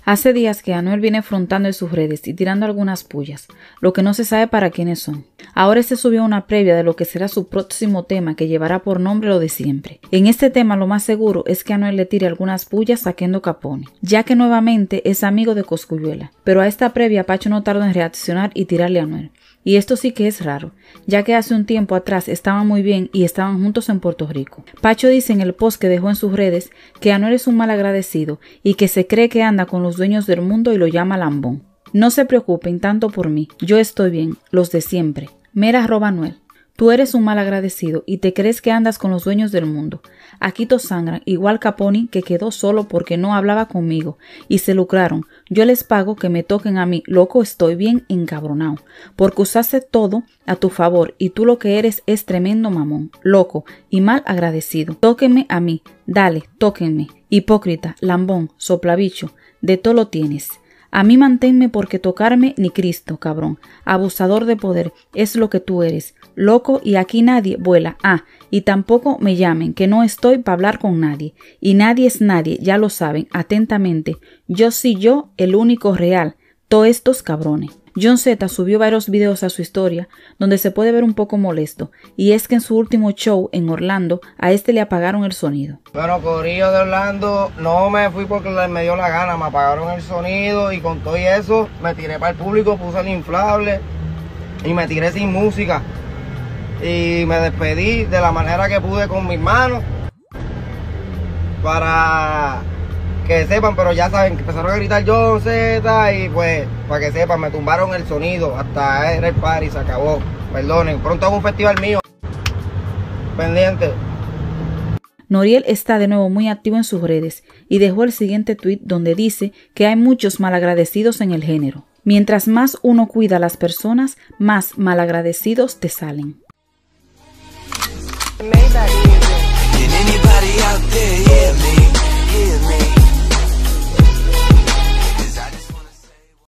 Hace días que Anuel viene afrontando en sus redes y tirando algunas pullas, lo que no se sabe para quiénes son. Ahora se subió una previa de lo que será su próximo tema, que llevará por nombre Lo de Siempre. En este tema lo más seguro es que Anuel le tire algunas pullas a Kendo Capone, ya que nuevamente es amigo de Cosculluela. Pero a esta previa Pacho no tardó en reaccionar y tirarle a Anuel. Y esto sí que es raro, ya que hace un tiempo atrás estaban muy bien y estaban juntos en Puerto Rico. Pacho dice en el post que dejó en sus redes que Anuel es un mal agradecido y que se cree que anda con los dueños del mundo y lo llama lambón. No se preocupen tanto por mí, yo estoy bien, los de siempre. Mera @Anuel. Tú eres un mal agradecido y te crees que andas con los dueños del mundo. Aquí todos sangran, igual Capone, que quedó solo porque no hablaba conmigo y se lucraron. Yo les pago que me toquen a mí, loco, estoy bien encabronado, porque usaste todo a tu favor y tú lo que eres es tremendo mamón, loco y mal agradecido. Tóquenme a mí, dale, tóquenme, hipócrita, lambón, soplabicho, de todo lo tienes. A mí manténme porque tocarme ni Cristo, cabrón. Abusador de poder, es lo que tú eres. Loco y aquí nadie vuela. Y tampoco me llamen, que no estoy para hablar con nadie. Y nadie es nadie, ya lo saben, atentamente. Yo sí yo, el único real. Todos estos cabrones. John Z subió varios videos a su historia donde se puede ver un poco molesto, y es que en su último show en Orlando a este le apagaron el sonido. Bueno, corillo de Orlando, no me fui porque me dio la gana, me apagaron el sonido y con todo y eso me tiré para el público, puse el inflable y me tiré sin música y me despedí de la manera que pude con mis manos para que sepan, pero ya saben que empezaron a gritar John Z y pues para que sepan, me tumbaron el sonido, hasta era el party, se acabó, perdonen, pronto hago un festival mío, pendiente. Noriel está de nuevo muy activo en sus redes y dejó el siguiente tweet donde dice que hay muchos malagradecidos en el género. Mientras más uno cuida a las personas, más malagradecidos te salen. Can anybody out there hear me?